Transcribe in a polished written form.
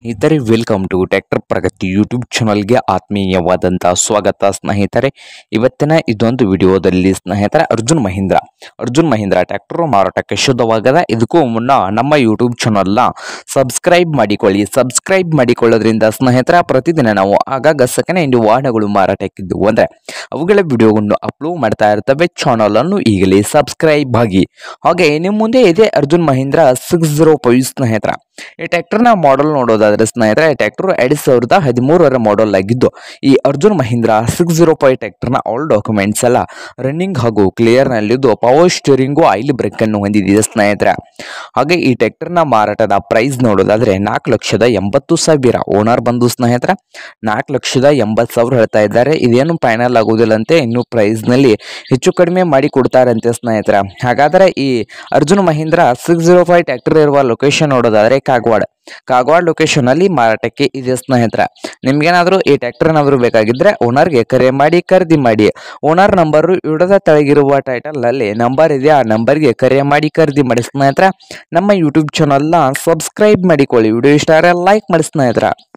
ಸ್ನೇಹಿತರೆ welcome to tractor Pragati YouTube ಚಾನಲ್ಗೆ ಆತ್ಮೀಯವಾದಂಥ ಸ್ವಾಗತ ಸ್ನೇಹಿತರೆ. ಇವತ್ತಿನ ಇದೊಂದು ವಿಡಿಯೋದಲ್ಲಿ ಸ್ನೇಹಿತರೆ ಅರ್ಜುನ್ ಮಹೀಂದ್ರ ಟ್ರ್ಯಾಕ್ಟರ್ ಮಾರಾಟಕ್ಕೆ ಶುದ್ಧವಾಗದ. ಇದಕ್ಕೂ ಮುನ್ನ ನಮ್ಮ ಯೂಟ್ಯೂಬ್ ಚಾನಲ್ನ ಸಬ್ಸ್ಕ್ರೈಬ್ ಮಾಡಿಕೊಳ್ಳೋದ್ರಿಂದ ಸ್ನೇಹಿತರ ಪ್ರತಿದಿನ ನಾವು ಆಗಾಗ ಸೆಕೆಂಡ್ ಹ್ಯಾಂಡ್ ವಾಹನಗಳು ಮಾರಾಟಕ್ಕಿದ್ದವು ಅಂದರೆ ಅವುಗಳ ವಿಡಿಯೋವನ್ನು ಅಪ್ಲೋಡ್ ಮಾಡ್ತಾ ಇರ್ತವೆ. ಚಾನಲನ್ನು ಈಗಲೇ ಸಬ್ಸ್ಕ್ರೈಬ್ ಆಗಿ. ಹಾಗೆ ನಿಮ್ಮ ಮುಂದೆ ಇದೆ ಅರ್ಜುನ್ ಮಹೀಂದ್ರ 605 ಸ್ನೇಹಿತರ. ಈ ಟ್ರ್ಯಾಕ್ಟರ್ನ ಮಾಡಲ್ ನೋಡೋದಾದ್ರೆ ಸ್ನೇಹಿತರೆ, ಟ್ರ್ಯಾಕ್ಟರ್ 2013 ಮಾಡಲ್ ಆಗಿದ್ದು ಈ ಅರ್ಜುನ್ ಮಹೀಂದ್ರ 605 ಟ್ರ್ಯಾಕ್ಟರ್ನ ಆಲ್ ಡಾಕ್ಯುಮೆಂಟ್ಸ್ ಎಲ್ಲ ರನ್ನಿಂಗ್ ಹಾಗೂ ಕ್ಲಿಯರ್ ನಲ್ಲಿದ್ದು ಪವರ್ ಸ್ಟೀರಿಂಗು ಆಯಿಲ್ ಬ್ರೇಕ್ ಅನ್ನು ಹೊಂದಿದೆ ಸ್ನೇಹಿತರೆ. ಹಾಗೆ ಈ ಟ್ರ್ಯಾಕ್ಟರ್ನ ಮಾರಾಟದ ಪ್ರೈಸ್ ನೋಡೋದಾದ್ರೆ 4,80,000. ಓನರ್ ಬಂದು ಸ್ನೇಹಿತರೆ 4,80,000 ಹೇಳ್ತಾ ಇದ್ದಾರೆ. ಇದೇನು ಫೈನಲ್ ಆಗುವುದಿಲ್ಲ ಅಂತೆ, ಇನ್ನು ಪ್ರೈಸ್ ನಲ್ಲಿ ಹೆಚ್ಚು ಕಡಿಮೆ ಮಾಡಿ ಕೊಡ್ತಾರಂತೆ ಸ್ನೇಹಿತರೆ. ಹಾಗಾದ್ರೆ ಈ ಅರ್ಜುನ್ ಮಹೀಂದ್ರ 605 ಟ್ರ್ಯಾಕ್ಟರ್ ಇರುವ ಲೊಕೇಶನ್ ನೋಡೋದಾದ್ರೆ ಕಾಗವಾಡ ಲೊಕೇಶನ್ ಅಲ್ಲಿ ಮಾರಾಟಕ್ಕೆ ಇದೆ ಸ್ನೇಹಿತರೆ. ನಿಮ್ಗೇನಾದ್ರೂ ಈ ಟ್ರ್ಯಾಕ್ಟರ್ ಏನಾದ್ರು ಬೇಕಾಗಿದ್ರೆ ಓನರ್ಗೆ ಕರೆ ಮಾಡಿ ಖರೀದಿ ಮಾಡಿ. ಓನರ್ ನಂಬರ್ ವಿಡಿಯೋದ ತೆಳಗಿರುವ ಟೈಟಲ್ ನಲ್ಲಿ ನಂಬರ್ ಇದೆ, ಆ ನಂಬರ್ಗೆ ಕರೆ ಮಾಡಿ ಖರೀದಿ ಮಾಡಿ ಸ್ನೇಹಿತರೆ. ನಮ್ಮ ಯೂಟ್ಯೂಬ್ ಚಾನಲ್ನ ಸಬ್ಸ್ಕ್ರೈಬ್ ಮಾಡಿಕೊಳ್ಳಿ. ವಿಡಿಯೋ ಇಷ್ಟ ಆದರೆ ಲೈಕ್ ಮಾಡಿ ಸ್ನೇಹಿತರೆ.